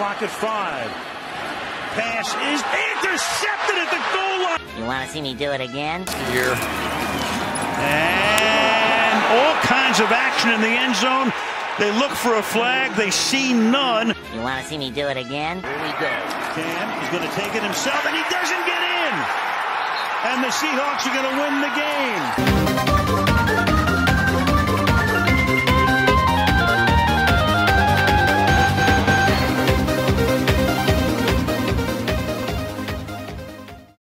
clock at 5. Pass is intercepted at the goal line. You want to see me do it again? Here. And all kinds of action in the end zone. They look for a flag. They see none. You want to see me do it again? Here we go. Cam is going to take it himself, and he doesn't get in. And the Seahawks are going to win the game.